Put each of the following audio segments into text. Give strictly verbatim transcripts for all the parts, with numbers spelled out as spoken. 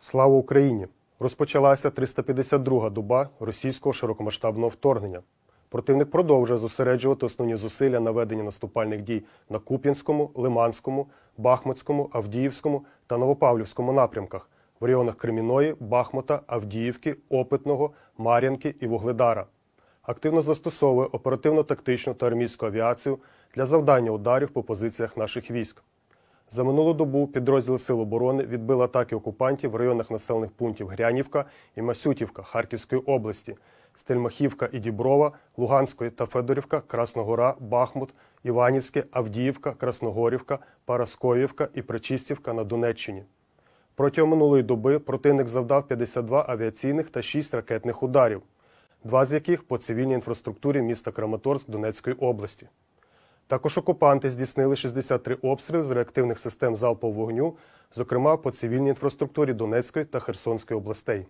Слава Україні! Розпочалася триста п'ятдесят друга доба російського широкомасштабного вторгнення. Противник продовжує зосереджувати основні зусилля на веденні наступальних дій на Куп'янському, Лиманському, Бахмутському, Авдіївському та Новопавлівському напрямках в районах Кремінної, Бахмута, Авдіївки, Опитного, Мар'їнки і Вугледара. Активно застосовує оперативно-тактичну та армійську авіацію для завдання ударів по позиціях наших військ. За минулу добу підрозділи Сил оборони відбили атаки окупантів в районах населених пунктів Грянівка і Масютівка Харківської області, Стельмахівка і Діброва, Луганської та Федорівка, Красногора, Бахмут, Іванівське, Авдіївка, Красногорівка, Парасковівка і Пречистівка на Донеччині. Протягом минулої доби противник завдав п'ятдесят два авіаційних та шість ракетних ударів, два з яких по цивільній інфраструктурі міста Краматорськ Донецької області. Також окупанти здійснили шістдесят три обстріли з реактивних систем залпового вогню, зокрема по цивільній інфраструктурі Донецької та Херсонської областей.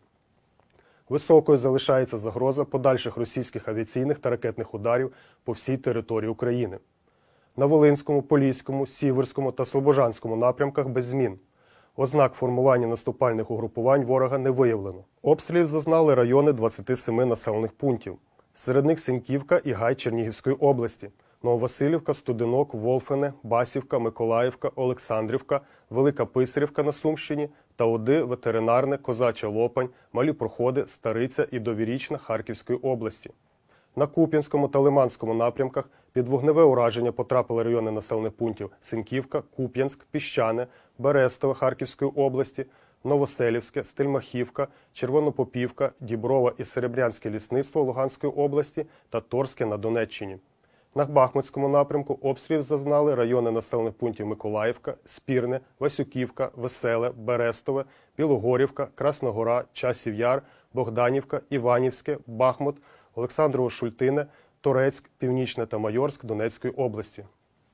Високою залишається загроза подальших російських авіаційних та ракетних ударів по всій території України. На Волинському, Поліському, Сіверському та Слобожанському напрямках без змін. Ознак формування наступальних угрупувань ворога не виявлено. Обстрілів зазнали райони двадцяти семи населених пунктів. Серед них Синьківка і Гай Чернігівської області, Нововасилівка, Студенок, Волфене, Басівка, Миколаївка, Олександрівка, Велика Писарівка на Сумщині та Оди, Ветеринарне, Козача Лопань, Малі Проходи, Стариця і Довірічна Харківської області. На Куп'янському та Лиманському напрямках під вогневе ураження потрапили райони населених пунктів Синьківка, Куп'янськ, Піщане, Берестове Харківської області, Новоселівське, Стельмахівка, Червонопопівка, Діброва і Серебрянське лісництво Луганської області та Торське на Донеччині. На Бахмутському напрямку обстрілів зазнали райони населених пунктів Миколаївка, Спірне, Васюківка, Веселе, Берестове, Білогорівка, Красногора, Часів Яр, Богданівка, Іванівське, Бахмут, Олександрово-Шультине, Торецьк, Північне та Майорськ Донецької області.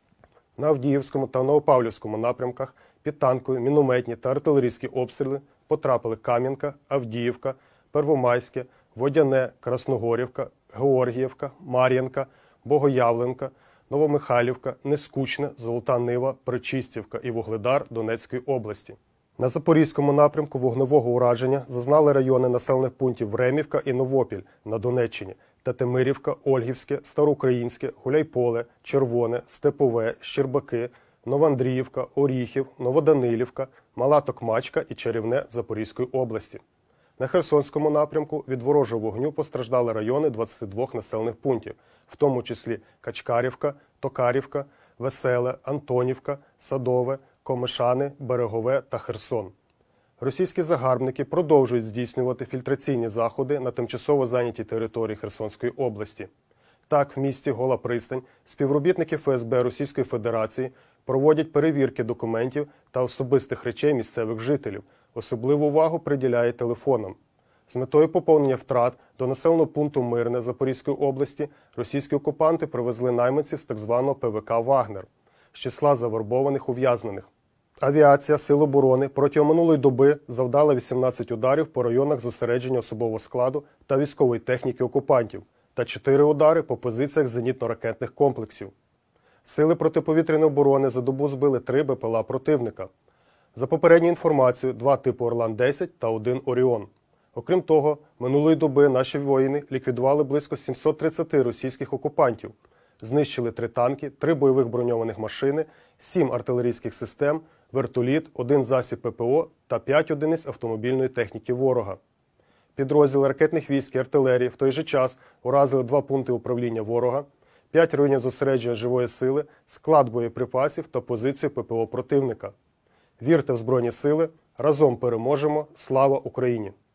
На Авдіївському та Новопавлівському напрямках під танкові, мінометні та артилерійські обстріли потрапили Кам'янка, Авдіївка, Первомайське, Водяне, Красногорівка, Георгіївка, Мар'їнка, Богоявленка, Новомихайлівка, Нескучне, Золота Нива, Пречистівка і Вугледар Донецької області. На Запорізькому напрямку вогневого ураження зазнали райони населених пунктів Времівка і Новопіль на Донеччині, Татимирівка, Ольгівське, Староукраїнське, Гуляйполе, Червоне, Степове, Щербаки, Новоандріївка, Оріхів, Новоданилівка, Мала Токмачка і Чарівне Запорізької області. На Херсонському напрямку від ворожого вогню постраждали райони двадцяти двох населених пунктів, в тому числі Качкарівка, Токарівка, Веселе, Антонівка, Садове, Комишани, Берегове та Херсон. Російські загарбники продовжують здійснювати фільтраційні заходи на тимчасово зайнятій території Херсонської області. Так, в місті Гола Пристань співробітники Ф С Б Російської Федерації проводять перевірки документів та особистих речей місцевих жителів. Особливу увагу приділяє телефонам. З метою поповнення втрат до населеного пункту Мирне Запорізької області російські окупанти привезли найманців з так званого П В К «Вагнер» з числа завербованих ув'язнених. Авіація Сил оборони протягом минулої доби завдала вісімнадцять ударів по районах зосередження особового складу та військової техніки окупантів та чотири удари по позиціях зенітно-ракетних комплексів. Сили протиповітряної оборони за добу збили три Б П Л А противника. За попередньою інформацією, два типу Орлан десять та один Оріон. Окрім того, минулої доби наші воїни ліквідували близько сімсот тридцяти російських окупантів, знищили три танки, три бойових броньованих машини, сім артилерійських систем, вертоліт, один засіб П П О та п'ять одиниць автомобільної техніки ворога. Підрозділи ракетних військ і артилерії в той же час уразили два пункти управління ворога, п'ять районів зосередження живої сили, склад боєприпасів та позицію П П О противника. Вірте в Збройні Сили, разом переможемо, слава Україні!